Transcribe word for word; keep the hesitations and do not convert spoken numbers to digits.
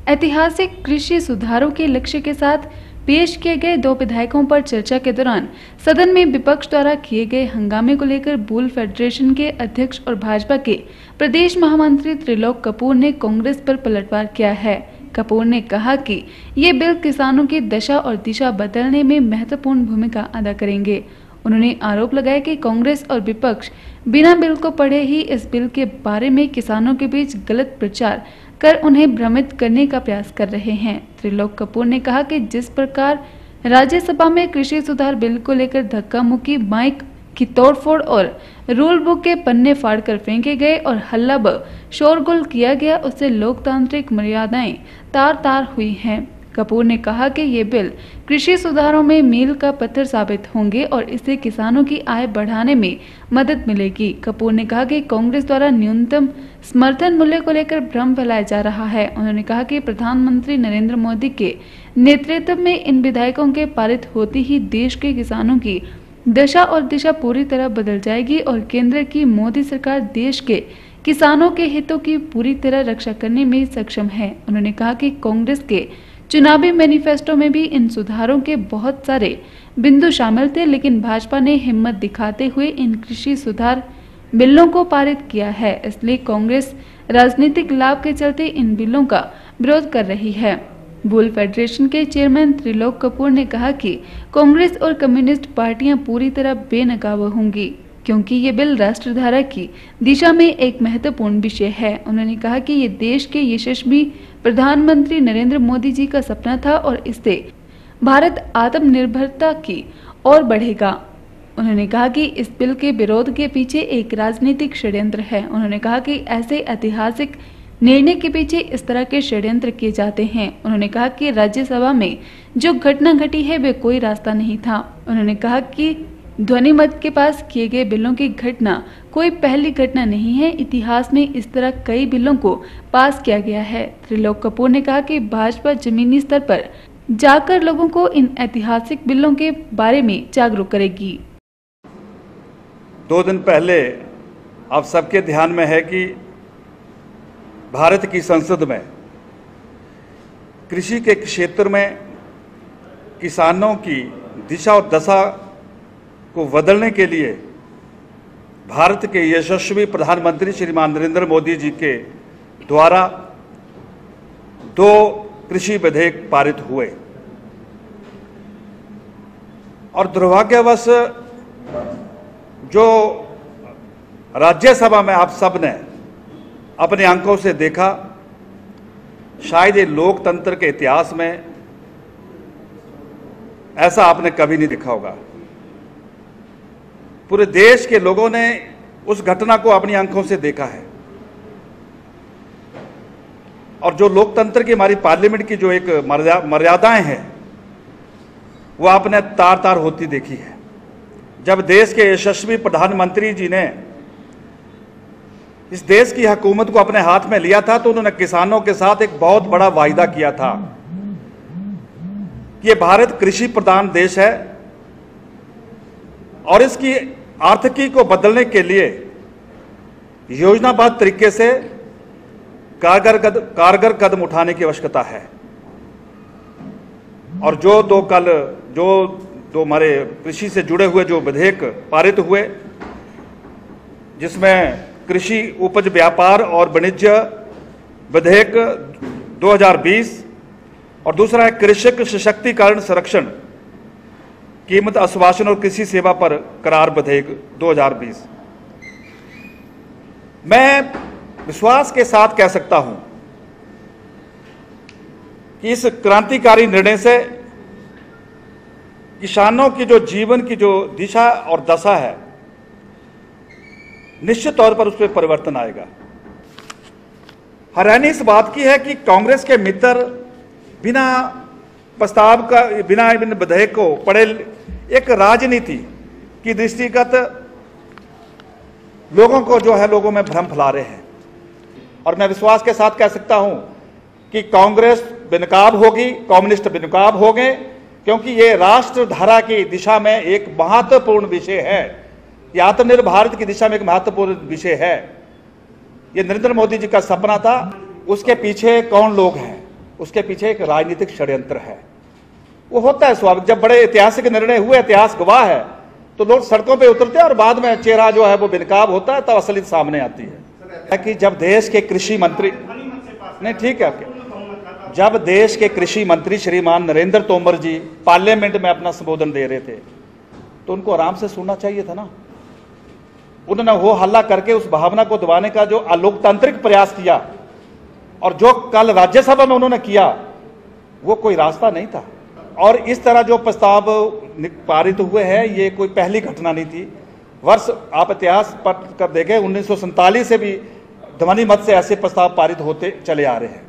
ऐतिहासिक कृषि सुधारों के लक्ष्य के साथ पेश किए गए दो विधेयकों पर चर्चा के दौरान सदन में विपक्ष द्वारा किए गए हंगामे को लेकर बुल फेडरेशन के अध्यक्ष और भाजपा के प्रदेश महामंत्री त्रिलोक कपूर ने कांग्रेस पर पलटवार किया है। कपूर ने कहा कि ये बिल किसानों की दशा और दिशा बदलने में महत्वपूर्ण भूमिका अदा करेंगे। उन्होंने आरोप लगाया कि कांग्रेस और विपक्ष बिना बिल को पढ़े ही इस बिल के बारे में किसानों के बीच गलत प्रचार कर उन्हें भ्रमित करने का प्रयास कर रहे हैं। त्रिलोक कपूर ने कहा कि जिस प्रकार राज्यसभा में कृषि सुधार बिल को लेकर धक्का मुक्की, माइक की तोड़फोड़ और रूल बुक के पन्ने फाड़कर फेंके गए और हल्ला व शोरगुल किया गया, उससे लोकतांत्रिक मर्यादाएं तार तार हुई हैं। कपूर ने कहा कि ये बिल कृषि सुधारों में मील का पत्थर साबित होंगे और इससे किसानों की आय बढ़ाने में मदद मिलेगी। कपूर ने कहा कि कांग्रेस द्वारा न्यूनतम समर्थन मूल्य को लेकर भ्रम फैलाया जा रहा है। उन्होंने कहा कि प्रधानमंत्री नरेंद्र मोदी के नेतृत्व में इन विधेयकों के पारित होते ही देश के किसानों की दशा और दिशा पूरी तरह बदल जाएगी और केंद्र की मोदी सरकार देश के किसानों के हितों की पूरी तरह रक्षा करने में सक्षम है। उन्होंने कहा कि कांग्रेस के चुनावी मैनिफेस्टो में भी इन सुधारों के बहुत सारे बिंदु शामिल थे, लेकिन भाजपा ने हिम्मत दिखाते हुए इन कृषि सुधार बिलों को पारित किया है। इसलिए कांग्रेस राजनीतिक लाभ के चलते इन बिलों का विरोध कर रही है। बुल फेडरेशन के चेयरमैन त्रिलोक कपूर ने कहा कि कांग्रेस और कम्युनिस्ट पार्टियां पूरी तरह बेनकाब होंगी, क्योंकि ये बिल राष्ट्रधारा की दिशा में एक महत्वपूर्ण विषय है। उन्होंने कहा कि ये देश के यशस्वी प्रधानमंत्री नरेंद्र मोदी जी का सपना था और इससे भारत आत्मनिर्भरता की ओर बढ़ेगा। उन्होंने कहा कि इस बिल के विरोध के पीछे एक राजनीतिक षड्यंत्र है। उन्होंने कहा कि ऐसे ऐतिहासिक निर्णय के पीछे इस तरह के षड्यंत्र किए जाते हैं। उन्होंने कहा कि राज्यसभा में जो घटना घटी है वे कोई रास्ता नहीं था। उन्होंने कहा कि ध्वनि मत के पास किए गए बिलों की घटना कोई पहली घटना नहीं है। इतिहास में इस तरह कई बिलों को पास किया गया है। त्रिलोक कपूर ने कहा कि भाजपा जमीनी स्तर पर जाकर लोगों को इन ऐतिहासिक बिलों के बारे में जागरूक करेगी। दो दिन पहले आप सबके ध्यान में है कि भारत की संसद में कृषि के क्षेत्र में किसानों की दिशा और दशा को बदलने के लिए भारत के यशस्वी प्रधानमंत्री श्रीमान नरेंद्र मोदी जी के द्वारा दो कृषि विधेयक पारित हुए और दुर्भाग्यवश जो राज्यसभा में आप सब ने अपने आंखों से देखा, शायद ये लोकतंत्र के इतिहास में ऐसा आपने कभी नहीं देखा होगा। पूरे देश के लोगों ने उस घटना को अपनी आंखों से देखा है और जो लोकतंत्र की हमारी पार्लियामेंट की जो एक मर्यादाएं हैं वो आपने तार तार होती देखी है। जब देश के यशस्वी प्रधानमंत्री जी ने इस देश की हुकूमत को अपने हाथ में लिया था तो उन्होंने किसानों के साथ एक बहुत बड़ा वायदा किया था कि ये भारत कृषि प्रधान देश है और इसकी आर्थिकी को बदलने के लिए योजनाबद्ध तरीके से कारगर कदम कारगर कदम उठाने की आवश्यकता है। और जो दो कल जो दो हमारे कृषि से जुड़े हुए जो विधेयक पारित हुए, जिसमें कृषि उपज व्यापार और वाणिज्य विधेयक दो हज़ार बीस और दूसरा है कृषक सशक्तिकरण संरक्षण कीमत आश्वासन और कृषि सेवा पर करार विधेयक दो हज़ार बीस। मैं विश्वास के साथ कह सकता हूं कि इस क्रांतिकारी निर्णय से किसानों की जो जीवन की जो दिशा और दशा है, निश्चित तौर पर उस पर परिवर्तन आएगा। हैरानी इस बात की है कि कांग्रेस के मित्र बिना प्रस्ताव का, बिना इन विधेयक को पढ़े एक राजनीति की दृष्टिगत लोगों को जो है लोगों में भ्रम फैला रहे हैं। और मैं विश्वास के साथ कह सकता हूं कि कांग्रेस बेनकाब होगी, कम्युनिस्ट बेनकाब होंगे, क्योंकि ये राष्ट्रधारा की दिशा में एक महत्वपूर्ण विषय है। ये आत्मनिर्भर भारत की दिशा में एक महत्वपूर्ण विषय है। ये नरेंद्र मोदी जी का सपना था, उसके पीछे कौन लोग हैं, उसके पीछे एक राजनीतिक षड्यंत्र है। वो होता है स्वाभाविक, जब बड़े ऐतिहासिक निर्णय हुए, इतिहास गवाह है, तो लोग सड़कों पे उतरते हैं और बाद में चेहरा जो है वो बेनकाब होता है, तब असलियत सामने आती है। कि जब देश के कृषि मंत्री, नहीं ठीक है आपके, जब देश के कृषि मंत्री श्रीमान नरेंद्र तोमर जी पार्लियामेंट में अपना संबोधन दे रहे थे तो उनको आराम से सुनना चाहिए था ना। उन्होंने हो हल्ला करके उस भावना को दबाने का जो अलोकतांत्रिक प्रयास किया और जो कल राज्यसभा में उन्होंने किया, वो कोई रास्ता नहीं था। और इस तरह जो प्रस्ताव पारित हुए हैं, ये कोई पहली घटना नहीं थी। वर्ष आप इतिहास पढ़ कर देखें, उन्नीस सौ सैंतालीस से भी ध्वनि मत से ऐसे प्रस्ताव पारित होते चले आ रहे हैं।